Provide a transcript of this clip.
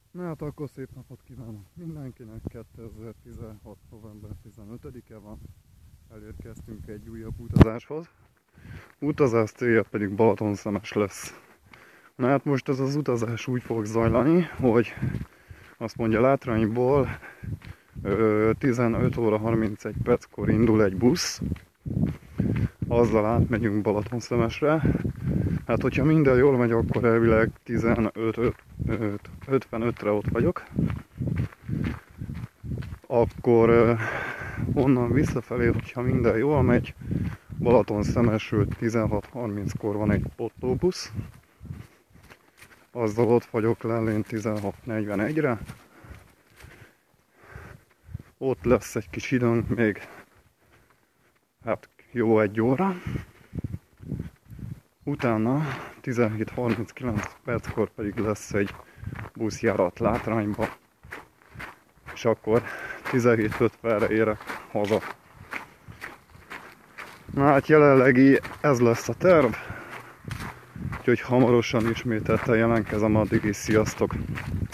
Na hát akkor szép napot kívánok mindenkinek, 2016. november 15-e van, elérkeztünk egy újabb utazáshoz. Utazás célja pedig Balatonszemes lesz. Na hát most ez az utazás úgy fog zajlani, hogy azt mondja Látrányból 15 óra 31 perckor indul egy busz, azzal átmegyünk Balatonszemesre. Hát hogyha minden jól megy, akkor elvileg 15:55-re ott vagyok. Akkor onnan visszafelé, hogyha minden jól megy, Balatonszemesről 16:30-kor van egy pótlóbusz. Azzal ott vagyok Lellén 16:41-re. Ott lesz egy kis időnk még, hát jó egy óra. Utána 17:39 perckor pedig lesz egy buszjárat Látrányba, és akkor 17:50-re érek haza. Na hát jelenlegi ez lesz a terv, úgyhogy hamarosan ismételten jelentkezem, addig is sziasztok!